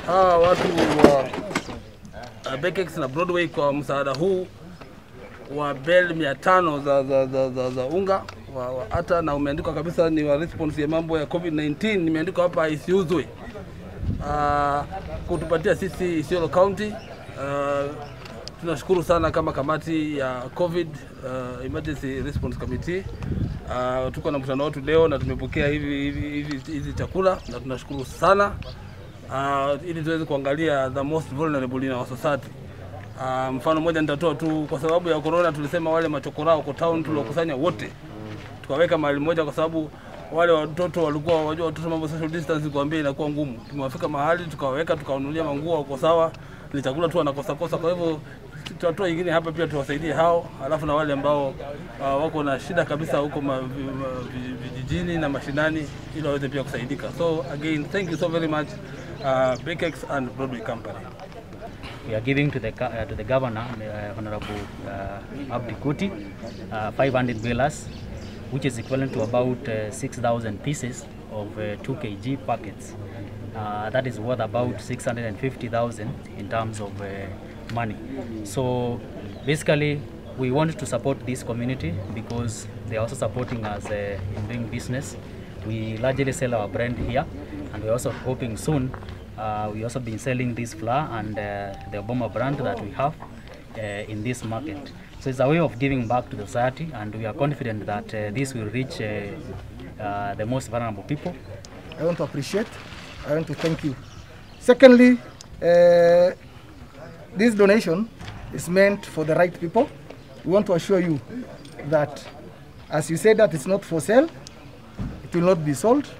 watu wa Bekex na Broadway kwa msaada huu wa bel 500 za unga hata na umeandikwa kabisa ni wa response ya mambo ya COVID-19, nimeandikwa hapa isiuzwe. Kutupatia sisi Isiolo County. Tunashukuru sana kama kamati ya COVID Emergency Response Committee. Tuko na mkutano wetu leo na tumepokea hizi chakula na tunashukuru sana ili tuweze kuangalia the most vulnerable in our society. Mfano mmoja nitatoa tu, kwa sababu ya corona tulisema wale machokora wako town tuliokusanya wote tukaweka mahali moja, kwa sababu wale watoto walikuwa wajua watoto mambo social distance kuambia inakuwa ngumu. Tumewafika mahali tukaweka tukawanunulia manguo wako sawa, ni chakula tu wanakosa. Kwa hivyo tutatoa nyingine hapa pia tuwasaidie hao, alafu na wale ambao wako na shida kabisa huko vijijini na mashinani ili waweze pia kusaidika. So again, thank you so very much Bekex and Broadway Company. We are giving to the governor, Honorable Abdi Kuti, 500 balers, which is equivalent to about 6,000 pieces of 2 kg packets. That is worth about 650,000 in terms of money. So basically, we want to support this community because they are also supporting us in doing business. We largely sell our brand here, and we're also hoping soon we also been selling this flour and the Obama brand that we have in this market. So it's a way of giving back to the society, and we are confident that this will reach the most vulnerable people. I want to appreciate, I want to thank you. Secondly, this donation is meant for the right people. We want to assure you that, as you said, that it's not for sale, it will not be sold.